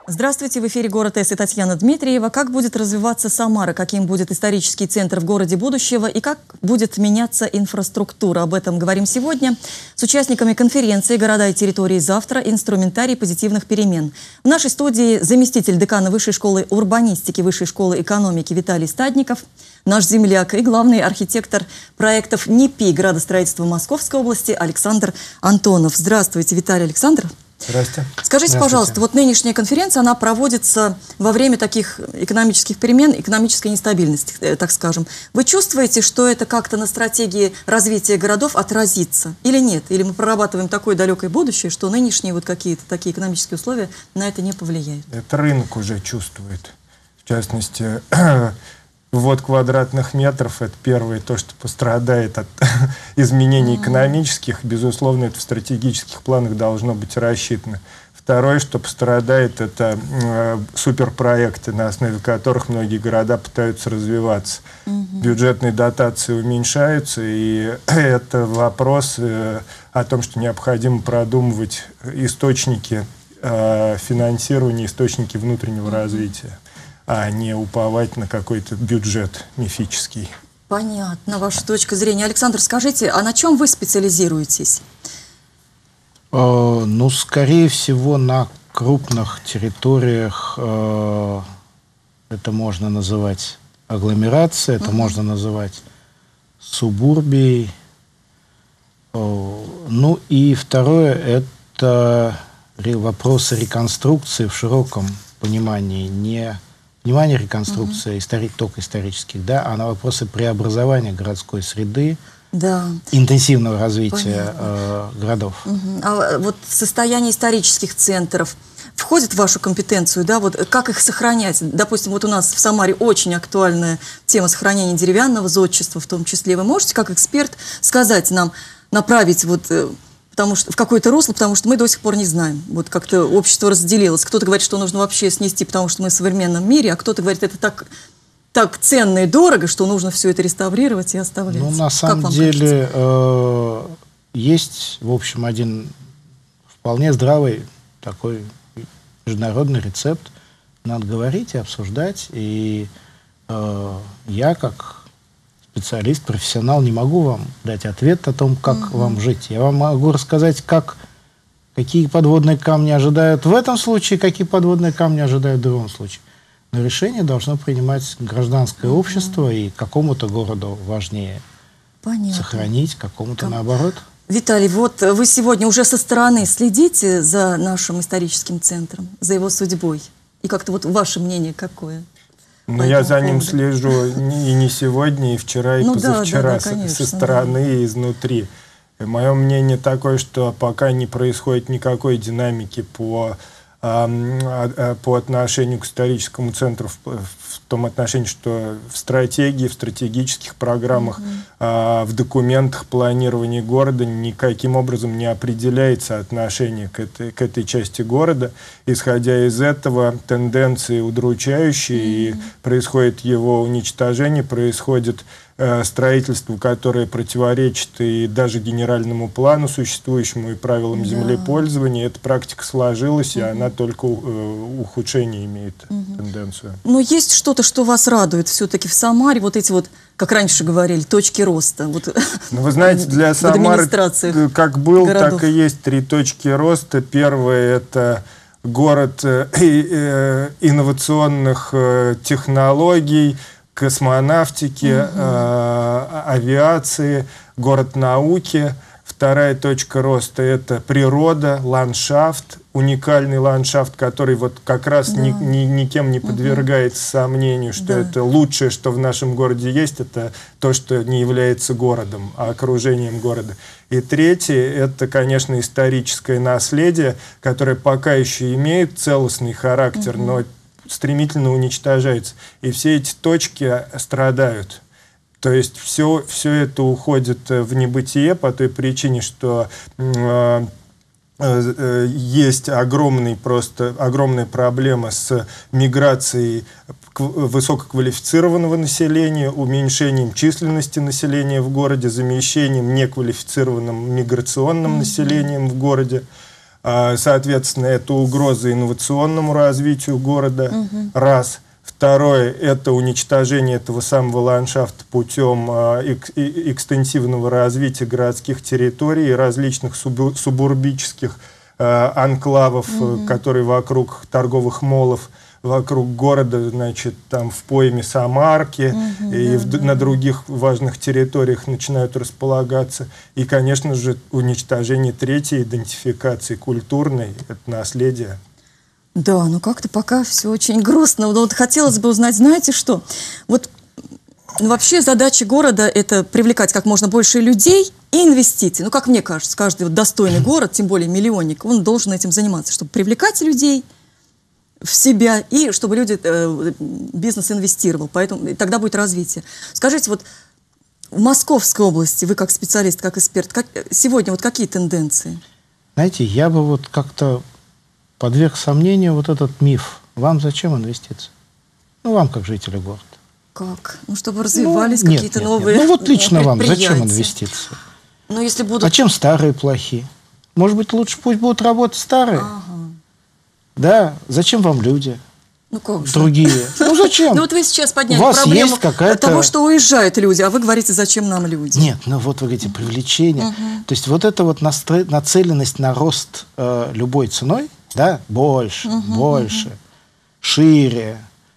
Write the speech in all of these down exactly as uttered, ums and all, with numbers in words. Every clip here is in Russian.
Здравствуйте, в эфире «Город С» и Татьяна Дмитриева. Как будет развиваться Самара, каким будет исторический центр в городе будущего и как будет меняться инфраструктура? Об этом говорим сегодня с участниками конференции «Города и территории завтра. Инструментарий позитивных перемен». В нашей студии заместитель декана Высшей школы урбанистики Высшей школы экономики Виталий Стадников, наш земляк и главный архитектор проектов НИПИ градостроительства Московской области Александр Антонов. Здравствуйте, Виталий, Александр. Здравствуйте. Скажите, Здравствуйте. пожалуйста, вот нынешняя конференция, она проводится во время таких экономических перемен, экономической нестабильности, так скажем. Вы чувствуете, что это как-то на стратегии развития городов отразится или нет? Или мы прорабатываем такое далекое будущее, что нынешние вот какие-то такие экономические условия на это не повлияют? Это рынок уже чувствует. В частности, ввод квадратных метров – это первое, то, что пострадает от изменений экономических. Безусловно, это в стратегических планах должно быть рассчитано. Второе, что пострадает, это э, суперпроекты, на основе которых многие города пытаются развиваться. Mm-hmm. Бюджетные дотации уменьшаются, и это вопрос э, о том, что необходимо продумывать источники э, финансирования, источники внутреннего mm-hmm. развития, а не уповать на какой-то бюджет мифический. Понятно, ваша точка зрения. Александр, скажите, а на чем вы специализируетесь? Э, ну, скорее всего, на крупных территориях э, это можно называть агломерацией, это uh-huh. можно называть субурбией. Э, ну и второе, это вопросы реконструкции в широком понимании, не внимание реконструкции, uh-huh. истори только исторических, да, а на вопросы преобразования городской среды, да. интенсивного развития э, городов. Uh-huh. А вот состояние исторических центров входит в вашу компетенцию, да, вот как их сохранять? Допустим, вот у нас в Самаре очень актуальная тема сохранения деревянного зодчества в том числе. Вы можете, как эксперт, сказать нам, направить вот... Потому что в какое-то русло, потому что мы до сих пор не знаем. Вот как-то общество разделилось. Кто-то говорит, что нужно вообще снести, потому что мы в современном мире, а кто-то говорит, это так, так ценно и дорого, что нужно все это реставрировать и оставлять. Ну, на самом деле, э, есть, в общем, один вполне здравый такой международный рецепт. Надо говорить и обсуждать. И э, я, как специалист, профессионал, не могу вам дать ответ о том, как угу. вам жить. Я вам могу рассказать, как, какие подводные камни ожидают в этом случае, какие подводные камни ожидают в другом случае. Но решение должно принимать гражданское угу. общество, и какому-то городу важнее Понятно. сохранить, какому-то как... наоборот. Виталий, вот вы сегодня уже со стороны следите за нашим историческим центром, за его судьбой. И как-то вот ваше мнение какое? Но я за ним слежу и не сегодня, и вчера, и ну, позавчера, да, да, да, конечно, со стороны да. и изнутри. И мое мнение такое, что пока не происходит никакой динамики по, э, по отношению к историческому центру, в, в том отношении, что в стратегии, в стратегических программах, mm-hmm. э, в документах планирования города никаким образом не определяется отношение к этой, к этой части города. Исходя из этого, тенденции удручающие, mm-hmm. и происходит его уничтожение, происходит э, строительство, которое противоречит и даже генеральному плану существующему, и правилам yeah. землепользования. Эта практика сложилась, mm-hmm. и она только э, ухудшение имеет mm-hmm. тенденцию. Но есть что-то, что вас радует все-таки в Самаре, вот эти вот, как раньше говорили, точки роста? Вот, ну, вы знаете, для Самары как был, городов. Так и есть три точки роста. Первое – это город инновационных технологий, космонавтики, угу. авиации, город науки. Вторая точка роста – это природа, ландшафт, уникальный ландшафт, который вот как раз да. ни, ни, никем не подвергается угу. сомнению, что да. это лучшее, что в нашем городе есть, это то, что не является городом, а окружением города. И третье – это, конечно, историческое наследие, которое пока еще имеет целостный характер, угу. но стремительно уничтожается. И все эти точки страдают. То есть все, все это уходит в небытие по той причине, что э, э, есть огромный, просто, огромная проблема с миграцией высококвалифицированного населения, уменьшением численности населения в городе, замещением неквалифицированным миграционным mm-hmm. населением в городе. Соответственно, это угроза инновационному развитию города, угу. раз. Второе – это уничтожение этого самого ландшафта путем экстенсивного развития городских территорий и различных субурбических анклавов, угу. которые вокруг торговых моллов, вокруг города, значит, там в пойме Самарки угу, и да, в, да. на других важных территориях начинают располагаться. И, конечно же, уничтожение третьей идентификации культурной, это наследие. Да, ну как-то пока все очень грустно. Но вот хотелось бы узнать, знаете что? Вот ну, вообще задача города – это привлекать как можно больше людей и инвестиций. Ну, как мне кажется, каждый вот достойный город, тем более миллионник, он должен этим заниматься, чтобы привлекать людей в себя и чтобы люди, э, бизнес инвестировал. Поэтому и тогда будет развитие. Скажите, вот в Московской области, вы как специалист, как эксперт, как, сегодня вот какие тенденции? Знаете, я бы вот как-то подверг сомнению вот этот миф. Вам зачем инвестиции? Ну, вам как жители города. Как? Ну, чтобы развивались ну, какие-то нет, новые нет. Ну, вот лично вам зачем инвестиции? инвестиции? Ну, если будут... А чем старые плохи? Может быть, лучше пусть будут работать старые? Ага. Да, зачем вам люди? Ну, как же? Другие. Ну, зачем? Ну, вот вы сейчас подняли У вас проблему есть какая-то... того, что уезжают люди, а вы говорите, зачем нам люди? Нет, ну вот вы говорите, привлечение. Угу. То есть вот эта вот настро... нацеленность на рост э, любой ценой, да, больше, угу, больше, угу. шире,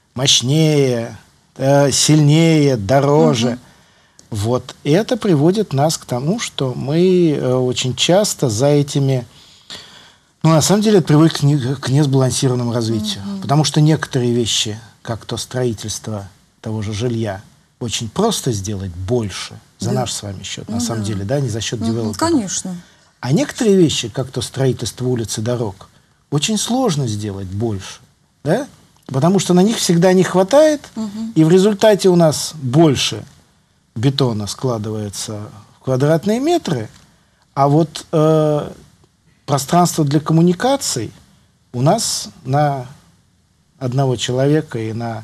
мощнее, э, сильнее, дороже. Угу. Вот это приводит нас к тому, что мы э, очень часто за этими... Ну, на самом деле, это приводит к, не, к несбалансированному развитию. Mm-hmm. Потому что некоторые вещи, как то строительство того же жилья, очень просто сделать больше за да. наш с вами счет, ну, на самом да. деле, да, не за счет mm-hmm. девелоперов. Конечно. А некоторые вещи, как то строительство улиц и дорог, очень сложно сделать больше, да? Потому что на них всегда не хватает, mm-hmm. и в результате у нас больше бетона складывается в квадратные метры, а вот... Э, пространство для коммуникаций у нас на одного человека и на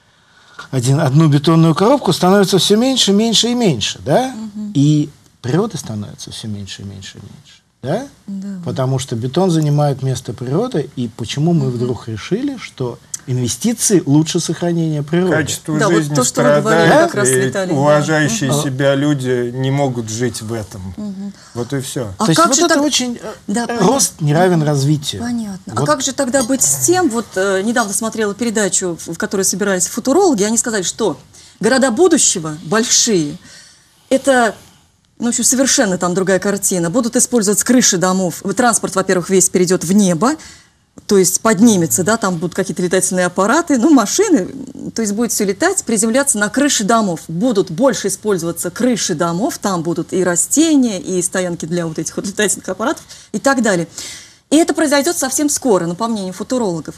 один, одну бетонную коробку становится все меньше, меньше и меньше, да? Угу. И природы становится все меньше и меньше и меньше, да? Да. Потому что бетон занимает место природы, и почему мы угу. вдруг решили, что инвестиции лучше сохранения природы. Качество да, жизни вот то, страдает, как раз, и Виталий, уважающие да. себя люди не могут жить в этом. Угу. Вот и все. А То есть как вот же это так... очень... Да, рост понятно. не равен развитию. Понятно. Вот. А как же тогда быть с тем, вот э, недавно смотрела передачу, в которой собирались футурологи, они сказали, что города будущего, большие, это... Ну, в общем, совершенно там другая картина. Будут использовать с крыши домов. Транспорт, во-первых, весь перейдет в небо, то есть поднимется, да, там будут какие-то летательные аппараты, ну, машины, то есть будет все летать, приземляться на крыши домов. Будут больше использоваться крыши домов, там будут и растения, и стоянки для вот этих вот летательных аппаратов и так далее. И это произойдет совсем скоро, ну, по мнению футурологов.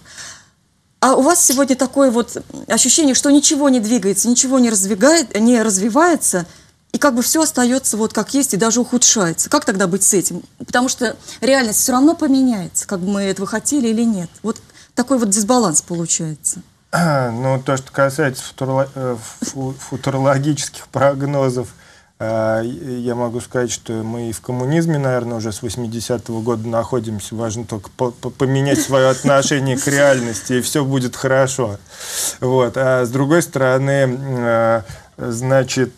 А у вас сегодня такое вот ощущение, что ничего не двигается, ничего не, раздвигает, не развивается, и как бы все остается вот как есть и даже ухудшается. Как тогда быть с этим? Потому что реальность все равно поменяется, как бы мы этого хотели или нет. Вот такой вот дисбаланс получается. Ну, то, что касается футуро... футурологических прогнозов, я могу сказать, что мы и в коммунизме, наверное, уже с восьмидесятого года находимся. Важно только поменять свое отношение к реальности, и все будет хорошо. Вот. А с другой стороны, значит...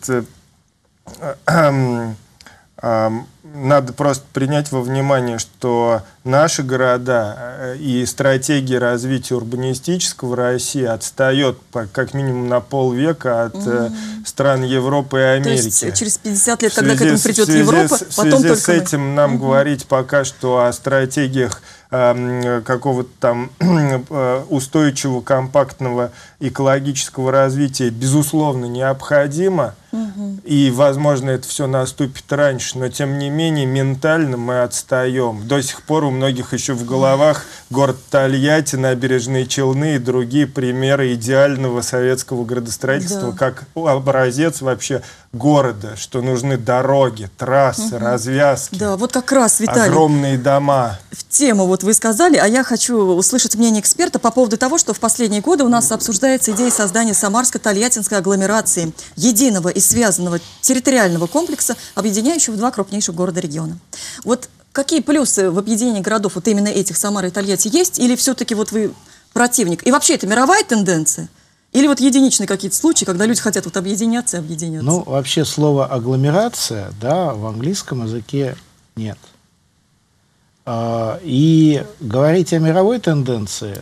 Надо просто принять во внимание, что наши города и стратегия развития урбанистического России отстает по, как минимум на полвека от mm-hmm. стран Европы и Америки. То есть через пятьдесят лет, когда к этому придет Европа, с, потом только В связи с этим мы. нам mm-hmm. говорить пока что о стратегиях э, какого-то там устойчивого, компактного, экологического развития безусловно необходимо. Mm-hmm. И, возможно, это все наступит раньше, но, тем не менее, ментально мы отстаем. До сих пор у многих еще в головах город Тольятти, набережные Челны и другие примеры идеального советского градостроительства, да. как образец вообще города, что нужны дороги, трассы, угу. развязки, да, вот как раз, Виталий, огромные дома. В тему вот вы сказали, а я хочу услышать мнение эксперта по поводу того, что в последние годы у нас обсуждается идея создания Самарско-Тольяттинской агломерации, единого и связанного территориального комплекса, объединяющего два крупнейших города региона. Вот какие плюсы в объединении городов, вот именно этих, Самары и Тольятти, есть? Или все-таки вот вы противник? И вообще это мировая тенденция? Или вот единичные какие-то случаи, когда люди хотят вот объединяться и объединяться? Ну, вообще слово агломерация, да, в английском языке нет. И говорить о мировой тенденции,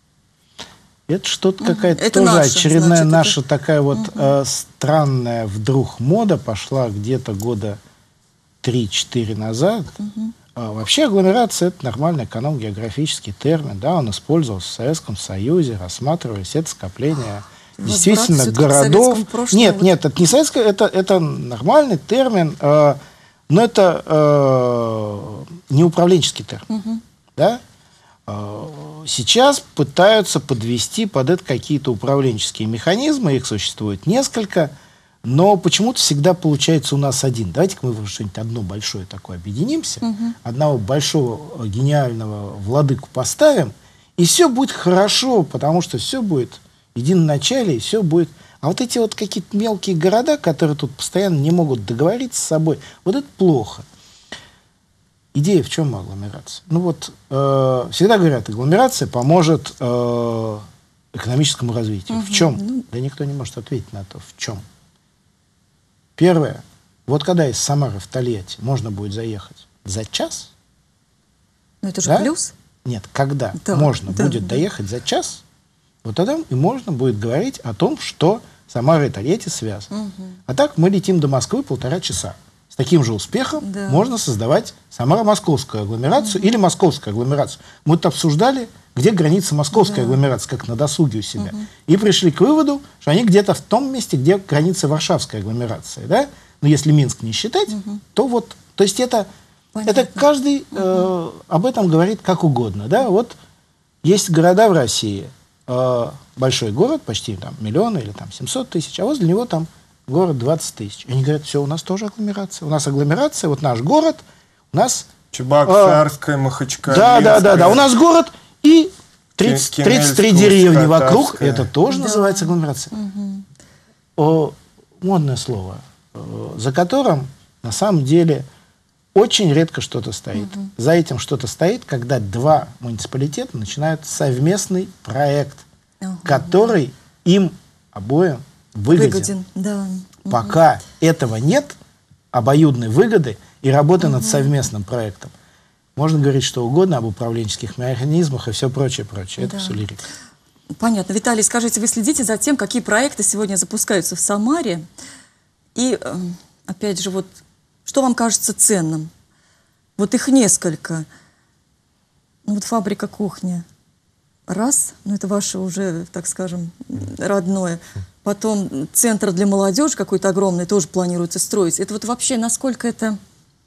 это что-то угу. какая-то это тоже наша, очередная значит, наша это... такая вот угу. э, странная вдруг мода пошла где-то года три-четыре назад. Угу. А, вообще агломерация — это нормальный эконом-географический термин, да, он использовался в Советском Союзе, рассматривались это скопление действительно городов. Нет, вот... нет, это не советское, это, это нормальный термин, э, но это э, не управленческий термин. Угу. Да? Э, сейчас пытаются подвести под это какие-то управленческие механизмы, их существует несколько, но почему-то всегда получается у нас один. Давайте-ка мы что-нибудь одно большое такое объединимся, угу. одного большого гениального владыку поставим, и все будет хорошо, потому что все будет в единоначале, и все будет... А вот эти вот какие-то мелкие города, которые тут постоянно не могут договориться с собой, вот это плохо. Идея в чем агломерация? Ну вот, э, всегда говорят, агломерация поможет э, экономическому развитию. Угу. В чем? Ну... Да никто не может ответить на то, в чем. Первое. Вот когда из Самары в Тольятти можно будет заехать за час. Ну это же да? плюс? Нет, когда да, можно да, будет да. доехать за час, вот тогда и можно будет говорить о том, что Самара и Тольятти связаны. Угу. А так мы летим до Москвы полтора часа. С таким же успехом да. можно создавать Самаро-Московскую агломерацию угу. или Московскую агломерацию. Мы тут обсуждали, где граница Московской да. агломерации, как на досуге у себя. Угу. И пришли к выводу, что они где-то в том месте, где граница Варшавской агломерации. Да? Но если Минск не считать, угу. то вот... То есть это, это каждый угу. э, об этом говорит как угодно. Да? Вот есть города в России... большой город, почти там миллион или там семьсот тысяч, а возле него там город двадцать тысяч. Они говорят, все, у нас тоже агломерация. У нас агломерация, вот наш город, у нас... Чебоксарская, э, Махачкалинская. Да, да, да, да, у нас город и тридцать, тридцать три деревни вокруг, это тоже да. называется агломерация. Угу. О, модное слово, за которым на самом деле очень редко что-то стоит. Угу. За этим что-то стоит, когда два муниципалитета начинают совместный проект, угу. который им обоим выгоден. выгоден да. Пока угу. этого нет, обоюдной выгоды и работы угу. над совместным проектом, можно говорить что угодно об управленческих механизмах и все прочее, прочее. Это да. все лирика. Понятно. Виталий, скажите, вы следите за тем, какие проекты сегодня запускаются в Самаре? И, опять же, вот что вам кажется ценным? Вот их несколько. Ну вот фабрика кухня. Раз, ну это ваше уже, так скажем, родное. Потом центр для молодежи какой-то огромный тоже планируется строить. Это вот вообще насколько это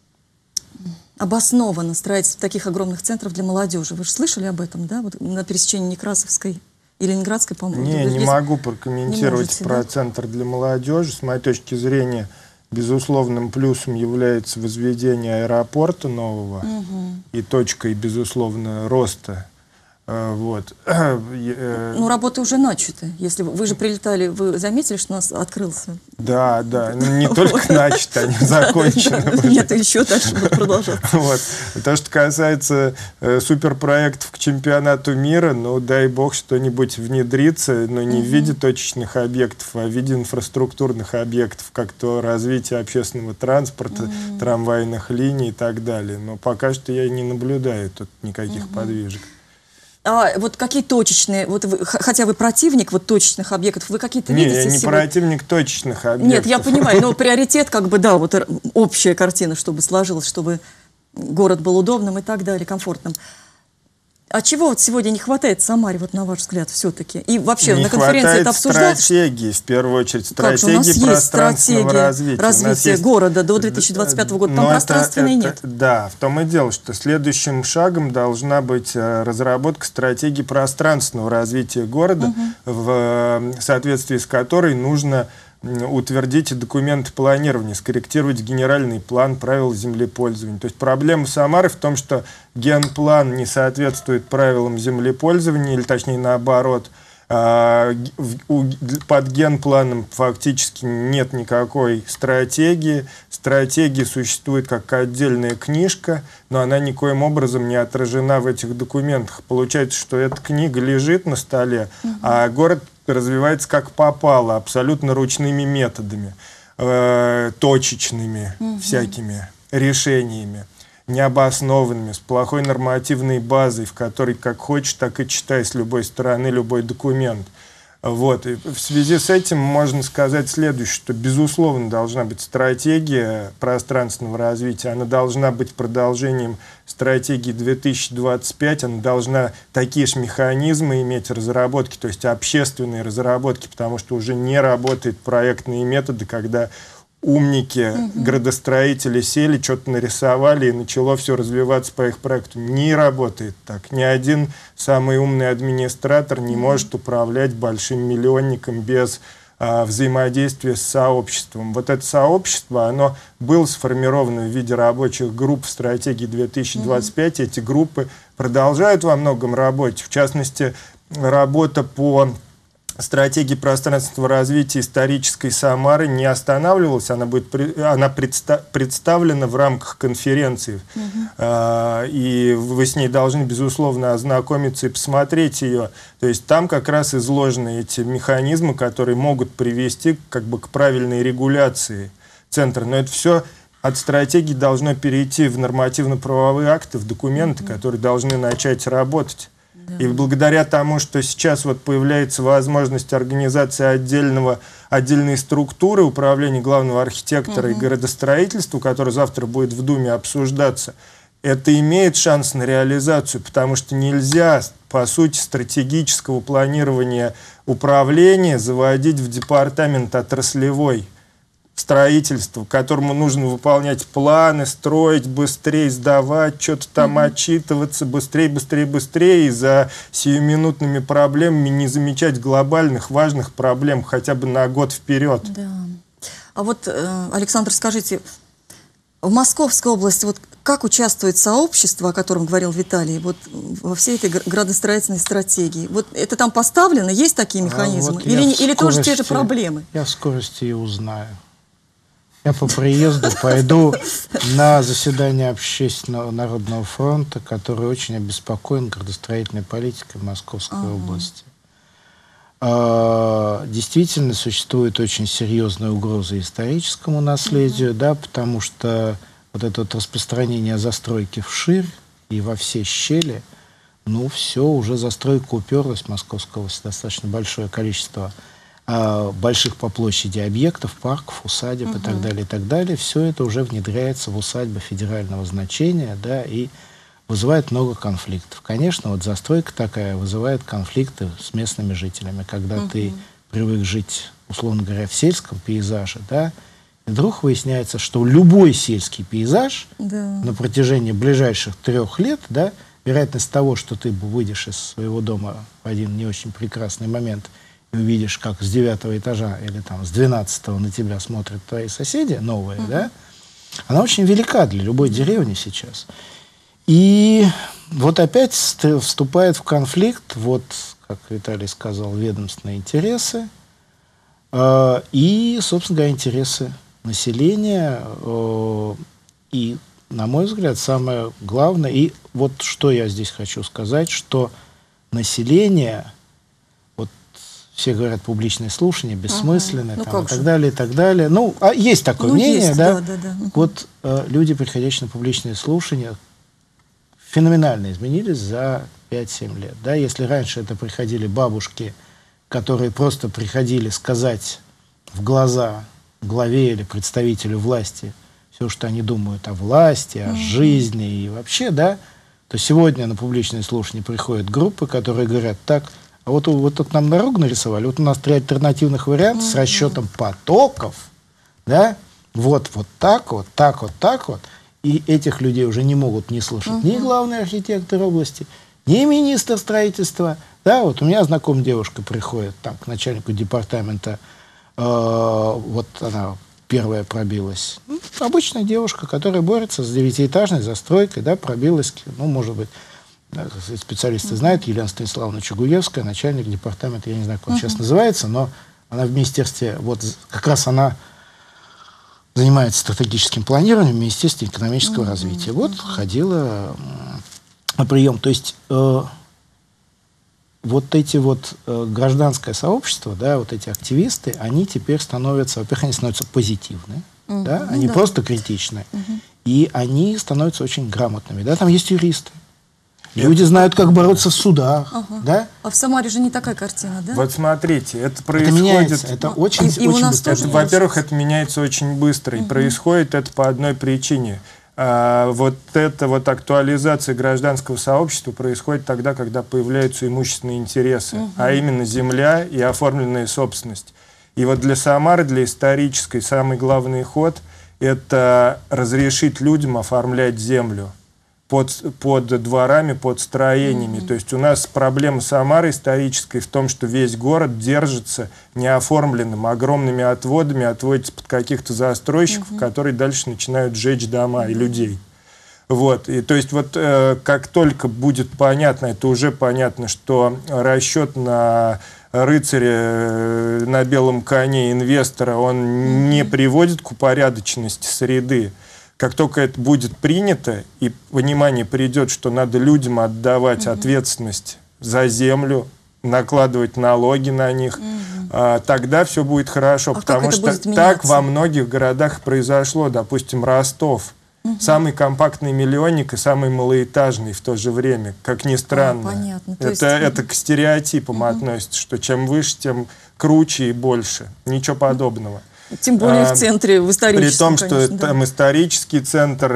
обоснованно строительство таких огромных центров для молодежи? Вы же слышали об этом, да? Вот на пересечении Некрасовской и Ленинградской, по-моему. Не, не могу прокомментировать не можете, про да? центр для молодежи. С моей точки зрения, безусловным плюсом является возведение аэропорта нового угу. и точкой, безусловно, роста. Вот. Ну, работы уже начаты. Если вы, вы же прилетали, вы заметили, что у нас открылся? Да, да. Не только начаты, они закончены. Нет, еще дальше будут продолжаться. То, что касается суперпроектов к чемпионату мира, ну, дай бог, что-нибудь внедрится, но не в виде точечных объектов, а в виде инфраструктурных объектов, как то развитие общественного транспорта, трамвайных линий и так далее. Но пока что я не наблюдаю тут никаких подвижек. А вот какие точечные, вот вы, хотя вы противник вот точечных объектов, вы какие-то видите? Нет, я не сегодня? противник точечных объектов. Нет, я понимаю, но приоритет как бы, да, вот общая картина, чтобы сложилась, чтобы город был удобным и так далее, комфортным. А чего вот сегодня не хватает в Самаре, вот на ваш взгляд, все-таки? И вообще не на конференции это обсуждалось? Стратегии, в первую очередь, стратегии пространственного развития. Развитие есть... города до две тысячи двадцать пятого года, там Но пространственной это, это, нет. Да, в том и дело, что следующим шагом должна быть разработка стратегии пространственного развития города, угу. в соответствии с которой нужно утвердить документы планирования, скорректировать генеральный план правил землепользования. То есть проблема Самары в том, что генплан не соответствует правилам землепользования, или точнее наоборот, А, в, у, под генпланом фактически нет никакой стратегии. Стратегия существует как отдельная книжка, но она никоим образом не отражена в этих документах. Получается, что эта книга лежит на столе, угу. а город развивается как попало, абсолютно ручными методами, э, точечными угу. всякими решениями, необоснованными, с плохой нормативной базой, в которой как хочешь, так и читай с любой стороны любой документ. Вот. И в связи с этим можно сказать следующее, что, безусловно, должна быть стратегия пространственного развития, она должна быть продолжением стратегии две тысячи двадцать пять, она должна такие же механизмы иметь разработки, то есть общественные разработки, потому что уже не работают проектные методы, когда умники, угу. градостроители сели, что-то нарисовали, и начало все развиваться по их проекту. Не работает так. Ни один самый умный администратор не угу. может управлять большим миллионником без а, взаимодействия с сообществом. Вот это сообщество, оно было сформировано в виде рабочих групп в стратегии две тысячи двадцать пять. Угу. Эти группы продолжают во многом работать. В частности, работа по стратегии пространственного развития исторической Самары не останавливалась, она, будет, она предста, представлена в рамках конференции. Угу. А, и вы с ней должны, безусловно, ознакомиться и посмотреть ее. То есть там как раз изложены эти механизмы, которые могут привести как бы к правильной регуляции центра. Но это все от стратегии должно перейти в нормативно-правовые акты, в документы, угу. которые должны начать работать. И благодаря тому, что сейчас вот появляется возможность организации отдельного, отдельной структуры управления главного архитектора угу. и градостроительства, которая завтра будет в Думе обсуждаться, это имеет шанс на реализацию, потому что нельзя, по сути, стратегического планирования управления заводить в департамент отраслевой строительства, которому нужно выполнять планы, строить быстрее, сдавать, что-то там mm-hmm. отчитываться быстрее, быстрее, быстрее, и за сиюминутными проблемами не замечать глобальных, важных проблем хотя бы на год вперед. Да. А вот, Александр, скажите, в Московской области вот как участвует сообщество, о котором говорил Виталий, вот во всей этой градостроительной стратегии? Вот это там поставлено, есть такие механизмы? А вот или или тоже те же проблемы? Я в скорости и узнаю. Я по приезду пойду на заседание Общественного народного фронта, который очень обеспокоен градостроительной политикой Московской ага. области. А, действительно, существует очень серьезная угроза историческому наследию, ага. да, потому что вот это вот распространение застройки вширь и во все щели, ну, все, уже застройка уперлась в Московскую область, достаточно большое количество больших по площади объектов, парков, усадеб uh-huh. и так далее, и так далее. Все это уже внедряется в усадьбы федерального значения, да, и вызывает много конфликтов. Конечно, вот застройка такая вызывает конфликты с местными жителями, когда uh-huh. ты привык жить, условно говоря, в сельском пейзаже, да, и вдруг выясняется, что любой сельский пейзаж uh-huh. на протяжении ближайших трех лет, да, вероятность того, что ты выйдешь из своего дома в один не очень прекрасный момент и увидишь, как с девятого этажа или там с двенадцатого на тебя смотрят твои соседи новые, uh-huh. да, она очень велика для любой деревни сейчас. И вот опять вступает в конфликт, вот, как Виталий сказал, ведомственные интересы э, и, собственно говоря, интересы населения. Э, и, на мой взгляд, самое главное, и вот что я здесь хочу сказать, что население... Все говорят, публичные слушания бессмысленные, ага. ну, там, и так далее, и так далее. Ну, а есть такое ну, мнение, есть, да? Да, да, да. Вот э, люди, приходящие на публичные слушания, феноменально изменились за пять-семь лет. Да? Если раньше это приходили бабушки, которые просто приходили сказать в глаза главе или представителю власти все, что они думают о власти, о ага. жизни и вообще, да, то сегодня на публичные слушания приходят группы, которые говорят так... А вот, вот тут нам дорогу нарисовали, вот у нас три альтернативных варианта mm-hmm. с расчетом потоков, да, вот, вот так, вот так, вот так вот. И этих людей уже не могут не слушать mm-hmm. ни главный архитектор области, ни министр строительства. Да, вот у меня знакомая девушка приходит там, к начальнику департамента, э, вот она первая пробилась. Ну, обычная девушка, которая борется с девятиэтажной застройкой, да, пробилась, ну, может быть, да, специалисты знают, Елена Станиславовна Чугуевская, начальник департамента, я не знаю, как он uh-huh. сейчас называется, но она в министерстве, вот как раз она занимается стратегическим планированием в Министерстве экономического uh-huh. развития. Вот uh-huh. ходила на прием. То есть э, вот эти вот э, гражданское сообщество, да, вот эти активисты, они теперь становятся, во-первых, они становятся позитивны, uh-huh. да, они uh-huh. просто критичны, uh-huh. и они становятся очень грамотными. Да, там есть юристы. Люди знают, как бороться в судах. Ага. Да? А в Самаре же не такая картина, да? Вот смотрите, это происходит... Это меняется, это очень, и, очень и быстро. Это, во-первых, это меняется очень быстро. Угу. И происходит это по одной причине. А, вот эта вот актуализация гражданского сообщества происходит тогда, когда появляются имущественные интересы. Угу. А именно земля и оформленная собственность. И вот для Самары, для исторической, самый главный ход – это разрешить людям оформлять землю. Под, под дворами, под строениями. Mm-hmm. То есть у нас проблема Самары исторической в том, что весь город держится неоформленным, огромными отводами, отводится под каких-то застройщиков, mm-hmm. которые дальше начинают жечь дома mm-hmm. и людей. Вот. И, то есть вот э, как только будет понятно, это уже понятно, что расчет на рыцаря э, на белом коне инвестора, он mm-hmm. не приводит к упорядоченности среды. Как только это будет принято, и понимание придет, что надо людям отдавать mm-hmm. ответственность за землю, накладывать налоги на них, mm-hmm. а, тогда все будет хорошо. А потому что так во многих городах произошло. Допустим, Ростов. Mm-hmm. Самый компактный миллионник и самый малоэтажный в то же время, как ни странно. А, понятно. Это, есть... это к стереотипам mm-hmm. относится, что чем выше, тем круче и больше. Ничего подобного. Тем более а, в центре, в историческом, при том, что конечно, там да. исторический центр,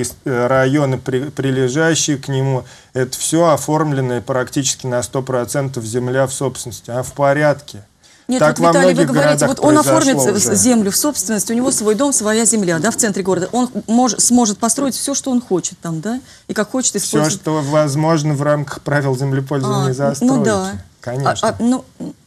районы, при, прилежащие к нему, это все оформленное практически на сто процентов земля в собственности, а в порядке. Нет, так вот, Виталий, вы говорите, вот он оформит уже. землю в собственность, у него свой дом, своя земля, да, в центре города. Он мож, сможет построить все, что он хочет там, да, и как хочет использовать. Все, что возможно в рамках правил землепользования и застройки. Ну да. Конечно. А, а, ну,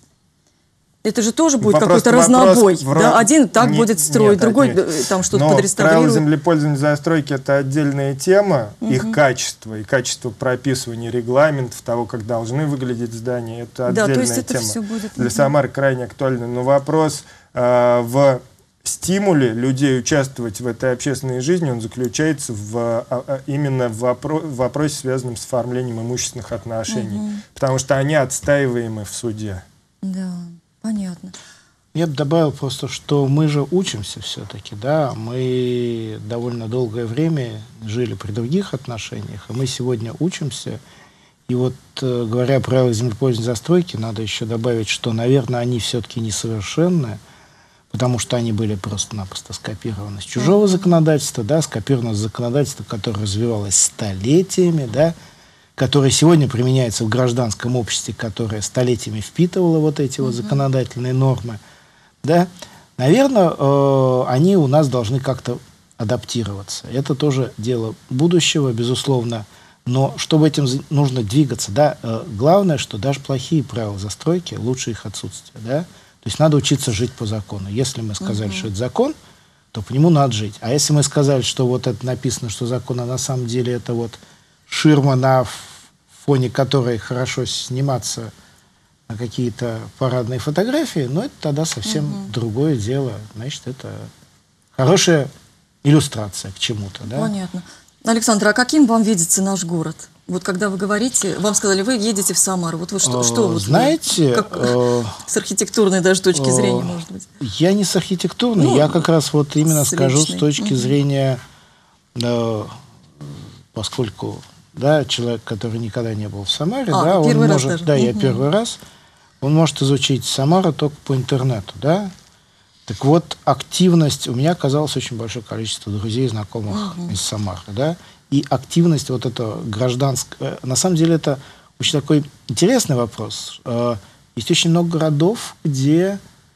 это же тоже будет какой-то разнобой. В... Да? Один так не, будет строить, нет, другой нет. там что-то подреставрирует. Правила землепользования и застройки – это отдельная тема, угу. их качество и качество прописывания регламентов, того, как должны выглядеть здания – это отдельная да, то есть это тема. Все будет... Для Самары крайне актуальна. Но вопрос э, в стимуле людей участвовать в этой общественной жизни, он заключается в, а, именно в, вопро в вопросе, связанном с оформлением имущественных отношений. Угу. Потому что они отстаиваемы в суде. Да. Понятно. Я бы добавил просто, что мы же учимся все-таки, да, мы довольно долгое время жили при других отношениях, а мы сегодня учимся. И вот, э, говоря о правилах землепользования и застройки, надо еще добавить, что, наверное, они все-таки несовершенны, потому что они были просто-напросто скопированы с чужого законодательства, да, скопированы с законодательства, которое развивалось столетиями, да, которое сегодня применяется в гражданском обществе, которое столетиями впитывало вот эти uh-huh. вот законодательные нормы, да, наверное, э, они у нас должны как-то адаптироваться. Это тоже дело будущего, безусловно, но чтобы этим нужно двигаться, да, э, главное, что даже плохие правила застройки, лучше их отсутствие, да, то есть надо учиться жить по закону. Если мы сказали, uh-huh. что это закон, то по нему надо жить. А если мы сказали, что вот это написано, что закон, а на самом деле это вот ширма, на фоне которой хорошо сниматься на какие-то парадные фотографии, но это тогда совсем угу. другое дело. Значит, это хорошая иллюстрация к чему-то. Да? Понятно. Александр, а каким вам видится наш город? Вот когда вы говорите, вам сказали, вы едете в Самару. Вот вы что, э, что вот знаете, вы, как, э, с архитектурной даже точки э, зрения, может быть? Я не с архитектурной, ну, я как раз вот именно скажу личной. С точки угу. зрения, э, поскольку да, человек, который никогда не был в Самаре, а, да, он может, даже. да, угу. я первый раз, он может изучить Самару только по интернету, да. Так вот, активность, у меня оказалось очень большое количество друзей, знакомых угу. из Самары, да, и активность вот этого гражданского, на самом деле это очень такой интересный вопрос. Есть очень много городов, где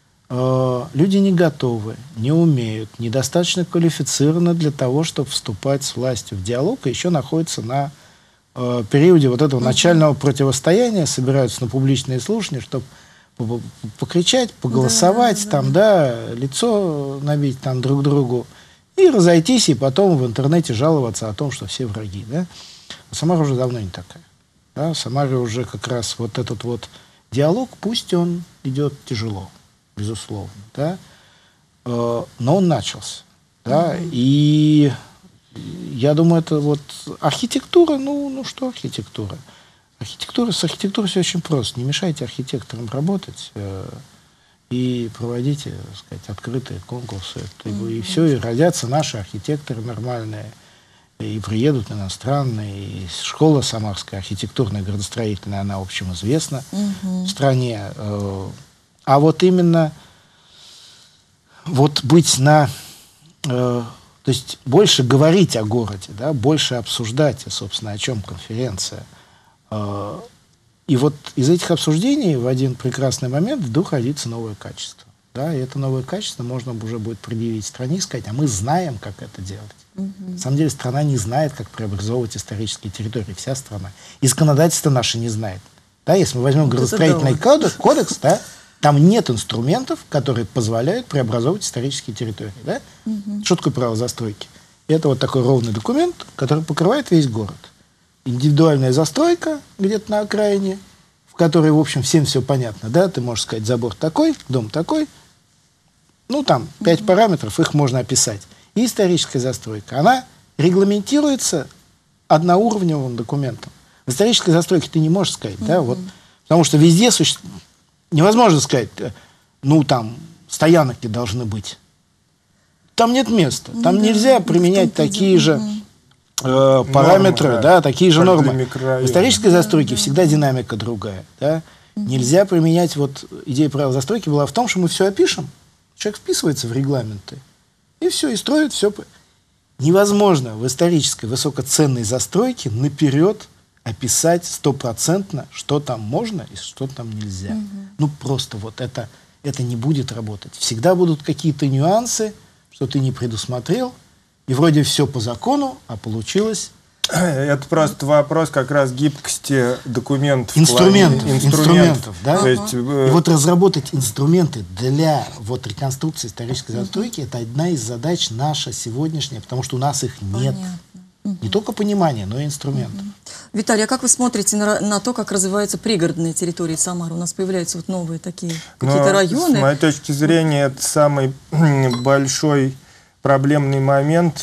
люди не готовы, не умеют, недостаточно квалифицированы для того, чтобы вступать с властью в диалог, и еще находятся на э, периоде вот этого uh-huh. начального противостояния, собираются на публичные слушания, чтобы покричать, поголосовать, да, там, да, да, лицо набить там друг другу, и разойтись, и потом в интернете жаловаться о том, что все враги. Да? А Самара уже давно не такая. Да? В Самаре уже как раз вот этот вот диалог, пусть он идет тяжело, безусловно, да? э, но он начался. Да? Mm-hmm. И я думаю, это вот архитектура, ну, ну что архитектура? Архитектура, с архитектурой все очень просто. Не мешайте архитекторам работать э, и проводите, так сказать, открытые конкурсы. Mm-hmm. И все, и родятся наши архитекторы нормальные, и приедут иностранные. И школа самарская, архитектурная, градостроительная, она, в общем, известна mm-hmm. в стране. Э, а вот именно вот быть на... Э, то есть больше говорить о городе, да, больше обсуждать, собственно, о чем конференция. И вот из этих обсуждений в один прекрасный момент вдруг родится новое качество. Да, и это новое качество можно уже будет предъявить стране и сказать, а мы знаем, как это делать. Mm-hmm. На самом деле страна не знает, как преобразовывать исторические территории, вся страна. И законодательство наше не знает. Да, если мы возьмем градостроительный кодекс, кодекс, да, там нет инструментов, которые позволяют преобразовывать исторические территории. Да? Mm-hmm. Что такое право застройки? Это вот такой ровный документ, который покрывает весь город. Индивидуальная застройка где-то на окраине, в которой, в общем, всем все понятно, да, ты можешь сказать, забор такой, дом такой, ну, там, пять mm-hmm. параметров, их можно описать. И историческая застройка, она регламентируется одноуровневым документом. В исторической застройке ты не можешь сказать, mm-hmm. да, вот, потому что везде существует, невозможно сказать, ну, там, стоянки должны быть. Там нет места, там mm-hmm. нельзя применять такие же... Mm-hmm. параметры, нормы, да, такие же нормы. В исторической застройке да, всегда да. динамика другая. Да? Угу. Нельзя применять, вот идея правил застройки была в том, что мы все опишем, человек вписывается в регламенты, и все, и строит все. Невозможно в исторической высокоценной застройке наперед описать стопроцентно, что там можно и что там нельзя. Угу. Ну, просто вот это, это не будет работать. Всегда будут какие-то нюансы, что ты не предусмотрел, и вроде все по закону, а получилось... Это просто вопрос как раз гибкости документов. Инструментов. Плане, инструментов, инструментов да? То есть, э... И вот разработать инструменты для вот, реконструкции исторической застройки, это одна из задач наша сегодняшняя, потому что у нас их нет. Понятно. Не только понимания, но и инструментов. Угу. Виталий, а как вы смотрите на, на то, как развиваются пригородные территории Самары? У нас появляются вот новые такие какие-то районы. С моей точки зрения, это самый большой... проблемный момент,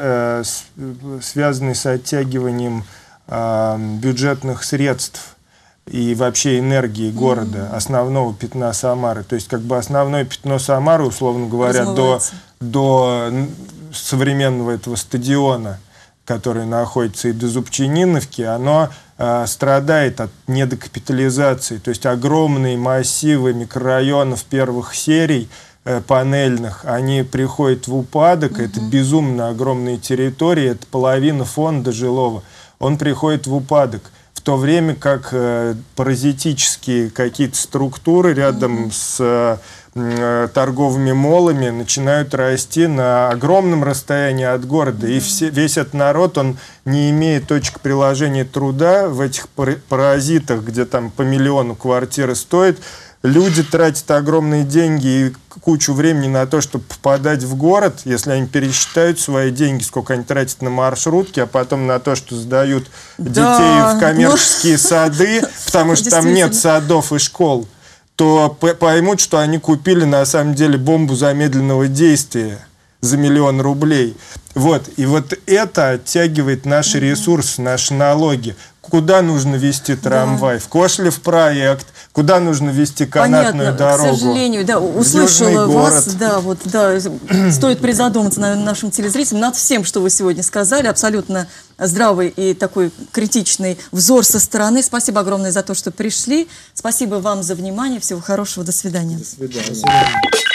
связанный с оттягиванием бюджетных средств и вообще энергии города, mm-hmm. основного пятна Самары. То есть как бы основное пятно Самары, условно говоря, до, до современного этого стадиона, который находится и до Зубчининовки, оно э, страдает от недокапитализации. То есть огромные массивы микрорайонов первых серий, панельных, они приходят в упадок, uh-huh. это безумно огромные территории, это половина фонда жилого, он приходит в упадок, в то время как э, паразитические какие-то структуры рядом uh-huh. с э, торговыми молами начинают расти на огромном расстоянии от города, uh-huh. и все, весь этот народ, он не имеет точек приложения труда в этих паразитах, где там по миллиону квартиры стоит. Люди тратят огромные деньги и кучу времени на то, чтобы попадать в город, если они пересчитают свои деньги, сколько они тратят на маршрутки, а потом на то, что сдают да, детей в коммерческие но... сады, потому что там нет садов и школ, то поймут, что они купили на самом деле бомбу замедленного действия за миллион рублей. Вот. И вот это оттягивает наши ресурсы, наши налоги. Куда нужно вести трамвай? Да. В Кошлев проект. Куда нужно вести канатную Понятно. дорогу? К сожалению, да, услышала вас. Да, вот, да, стоит призадуматься на нашим телезрителям над всем, что вы сегодня сказали. Абсолютно здравый и такой критичный взор со стороны. Спасибо огромное за то, что пришли. Спасибо вам за внимание. Всего хорошего. До свидания. До свидания.